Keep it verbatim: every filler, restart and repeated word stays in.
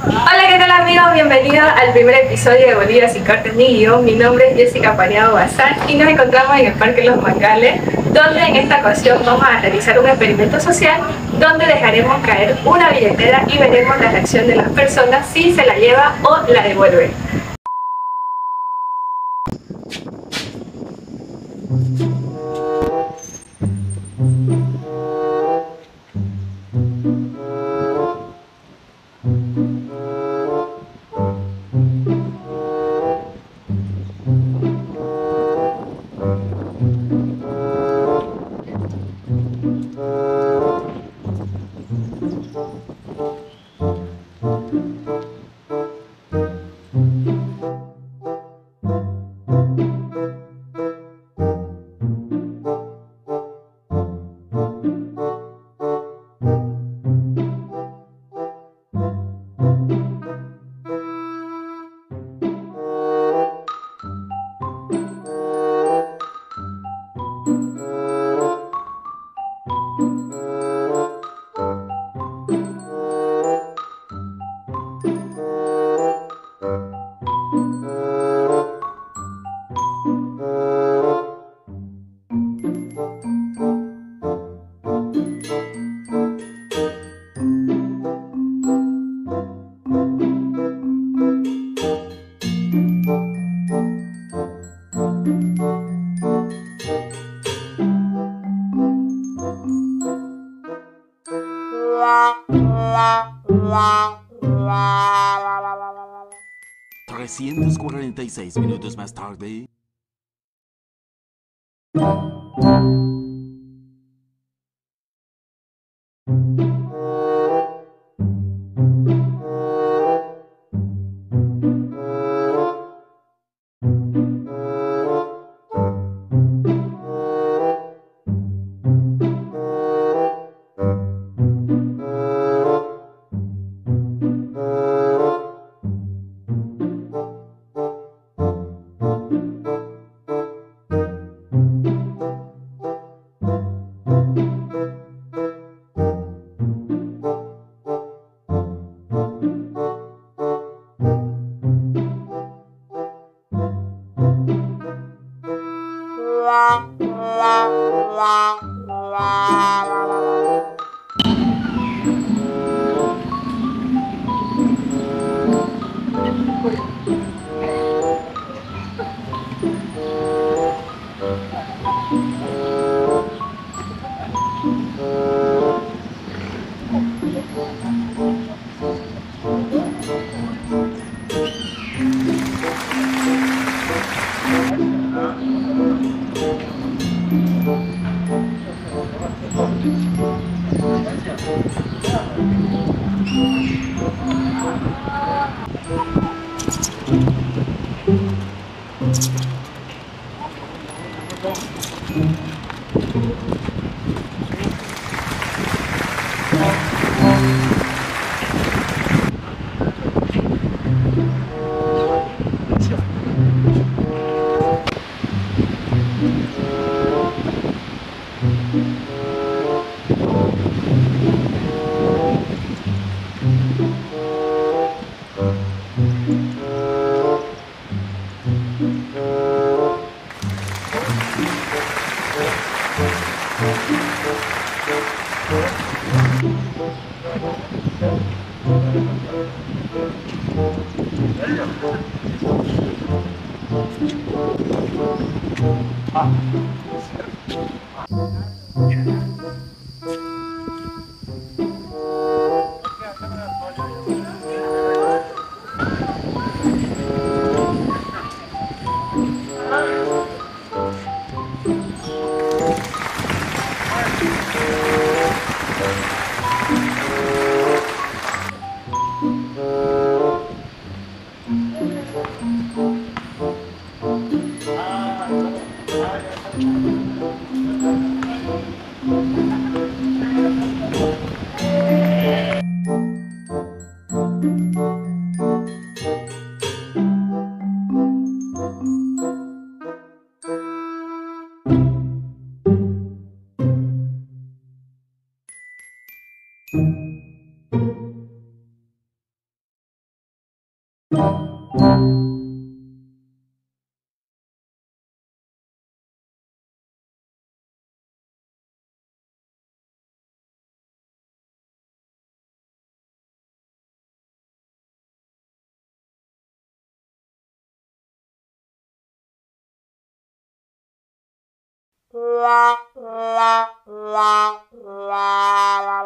Hola, ¿qué tal amigos? Bienvenidos al primer episodio de Bolivia sin cortes ni guión. Mi nombre es Jessica Paneado Bazán y nos encontramos en el Parque Los Mangales, donde en esta ocasión vamos a realizar un experimento social donde dejaremos caer una billetera y veremos la reacción de las personas si se la lleva o la devuelve. trescientos cuarenta y seis minutos más tarde. La la la la la